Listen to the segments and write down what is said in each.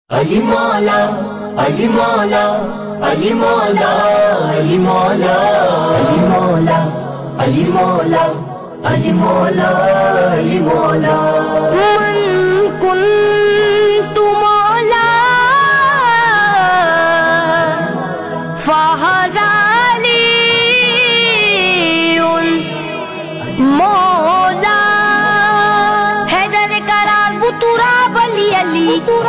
علی مولا علی مولا علی مولا علی مولا علی مولا علی مولا علی مولا علی مولا من کنت مولا فہذا علی مولا حیدر قرار بطراب علی علی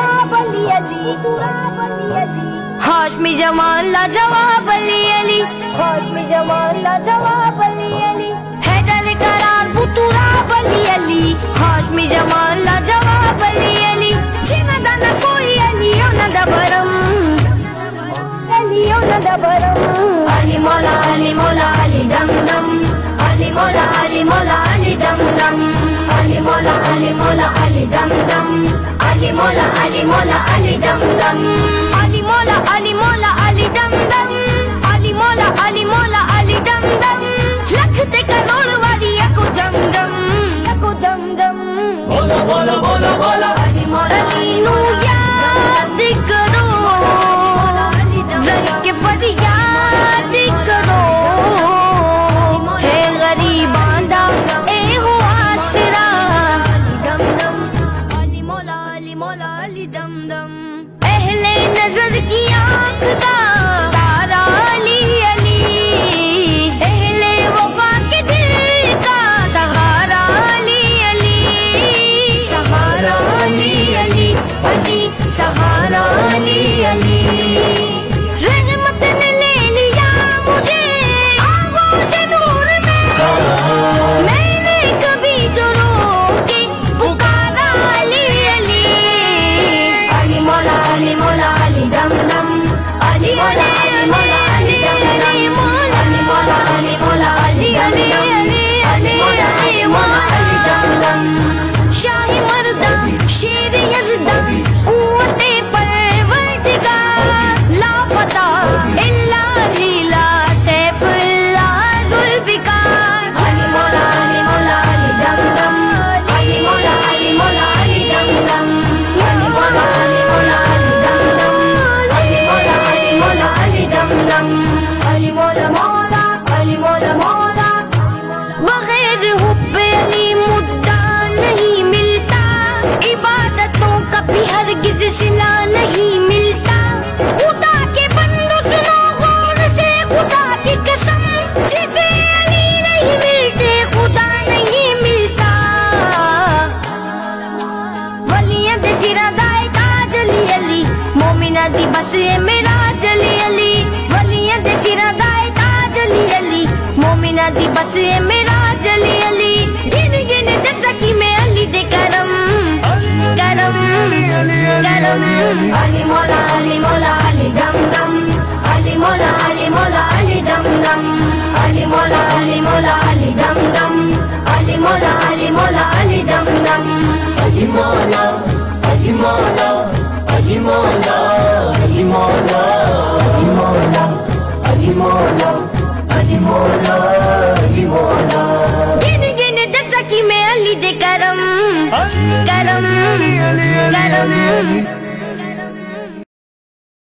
ہاشمی جمال لا جواب علی علی ہاشمی جمال لا جواب علی علی حیدر قرار بطراب علی علی ہاشمی جمال لا جواب علی علی جنہ نہ کوئی علی نہ دبرم علی نہ دبرم علی مولا علی مولا علی دم دم علی مولا علی مولا علی دم دم علی مولا علی مولا علی دم دم علی مولا علی مولا علی دم دم علی مولا علی مولا علی دم دم علی مولا علی مولا علی دم دم لکھ تے کروڑ والی اکو جم جم اکو جم جم بولا بولا بولا بولا علی مولا علی نو یاد کرو ذرا کے فریاد کرو ہے غریباں دا اے ہو آسرا دم دم علی مولا علی مولا علی دم دم اہل نظر کی آنکھ کا تارا علی علی اہل وفا کے دل کا سہارا علی علی سہارا علی علی علی سہارا علی علی رحمت نے لے لیا مجھے آغوش نور میں نے کبھی جو رو کے پکارا علی علی علی مولا علی مولا علی دم دم علی مولا علی مولا علی دم دم علی مولا علی مولا علی علی علی مولا علی مولا علی دم دم شاہ مردہ شیر یزدہ قوت پروردگار لا فتح الا لیلا سیف اللہ ذوالفقار علی مولا علی مولا علی دم دم علی مولا علی مولا علی دم دم علی مولا علی مولا علی دم دم علی مولا علی مولا علی دم دم علی مولا مولا علی مولا مولا بغیر حب علی مدعا نہیں ملتا عبادتوں کا بھی ہرگز صلہ نہیں ملتا خدا کے بندو سنو غور سے خدا کی قسم جسے علی نہیں ملتے خدا نہیں ملتا ولیاں دے سرا دائے تاج علی علی مومنہ دی بس اے میراج علی علی ولیاں دے سرا دائے تاج علی علی مومنہ دی بس اے میراج علی علی گن گن دسا کی میں علی دے کرم کرم کرم علی مولا علی مولا علی دم دم علی مولا علی مولا علی دم دم علی مولا علی مولا علی دم دم علی مولا علی مولا علی دم دم علی مولا علی مولا علی مولا علی مولا علی مولا علی مولا علی مولا علی مولا گن گن دسا کی میں علی دے کرم کرم کرم